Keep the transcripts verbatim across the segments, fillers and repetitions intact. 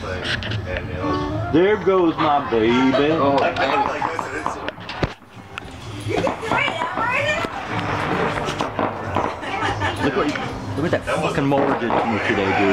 There goes my baby. Oh, look what you, look what that fucking mower did to me today, dude.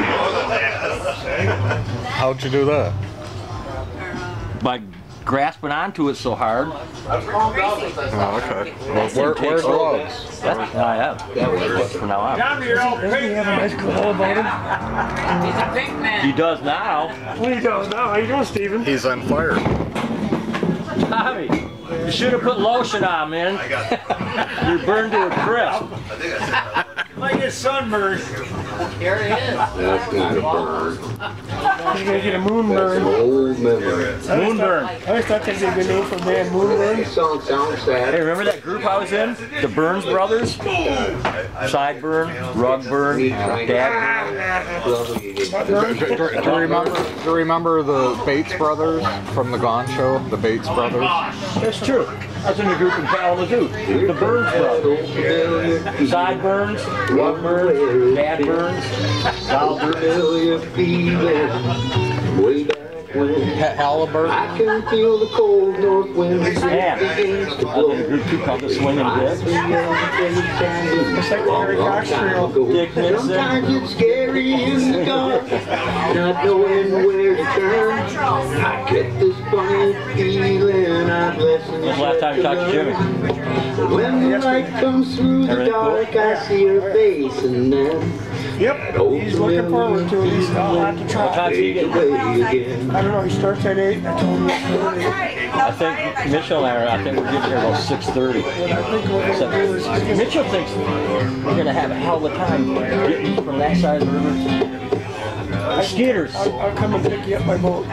How'd you do that? By grasping onto it so hard. Oh, okay. Well, wear, wear gloves. That's, I have. From now on. Doesn't he have a nice glow about him? He's a pink man. He does now. What he does now? How you doing, Steven? He's on fire. Tommy, you should have put lotion on, man. You're burned to a crisp. Like his sunburn. Here he is. that's not a burn. He's gonna get a moon burn. Old memory. Moonburn. I always thought that'd be a good name for a band, Moonburn. This song sounds sad. Hey, remember that group I was in? The Burns Brothers? Sideburn, Rugburn, Dad. Do, do, do, you remember, do you remember the Bates Brothers from the Gone Show? The Bates Brothers? That's true. I was in a group in Kalamazoo. The Burns Brothers. Sideburns, Rugburns, Dad Burns, Val Burns. Way back when Halliburton? I can feel the cold north wind begins Man, to I was blow. in a group too called the Swinging Dick. It's like the Harry Cox Trio. Dick Nixon. Sometimes it's scary in the dark, not knowing where to turn. I get this funny feeling I've listened When's the last time you talked to Jimmy? when the light comes through the Everything cool? dark, I see her face and then Yep, he's looking forward to it. He's all out to What try. time do you get? away again. I don't know, he starts at eight. I told him yesterday. I think Mitchell and I are, I think we're getting here about six thirty. What I think we're gonna do is he's gonna- Mitchell thinks we're going to have a hell of a time getting from that side of the river. Skeeters. I'll, I'll come and pick you up by boat.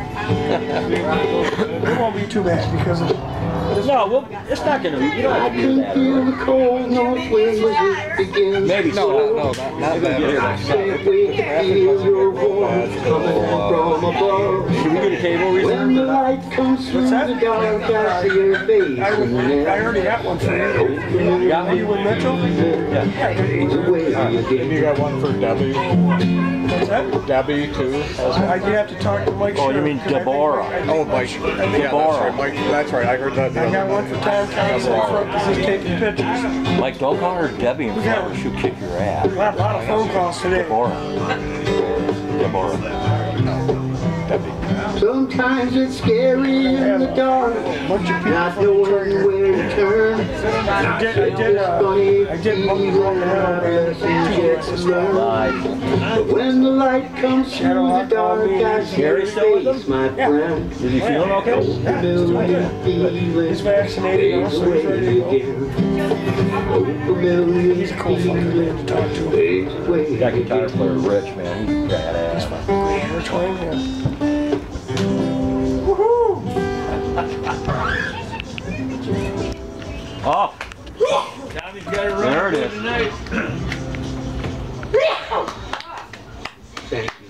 It won't be too bad because of No, well, it's not going to be. You don't I have to do can that. feel the cold north wind as it begins Maybe to No, blow. no, no, not, not that. I can't wait to feel your voice coming from above. Should we get a table When reserved? the light comes through that? the dark, I see your face I, and I then already got one for you. You got Are you one? with Mitchell? Yeah. fades away Maybe you again. got one for Debbie. What's that? Debbie, too. I, I did have to talk to Mike. Oh, you Sherman, mean 'cause I think Deborah. I- Oh, Mike. Yeah, that's right. Mike, that's right. I heard that the I got other one for Tom Council because he's taking pictures. Like, don't call her Debbie in front of her. She'll kick your ass. A lot, lot of phone calls today. Deborah. Deborah. Debbie. Sometimes it's scary in the dark, Bunch of people not from knowing Turner. where to turn. I did, I did, uh, I did monkey roll around there. Live. But when the light comes through the dark, I see your Gary still with face, my Yeah. friend. Is he feeling okay? Familiar feeling He's vaccinated now, fades so he's ready to away go. again. Oh, familiar He's a cool fucking man to feeling talk to. fades away That guitar again. player, Rich, man, he's badass. Which one? Yeah. Woohoo! Oh, Tommy's got a there it is. tonight. Thank you.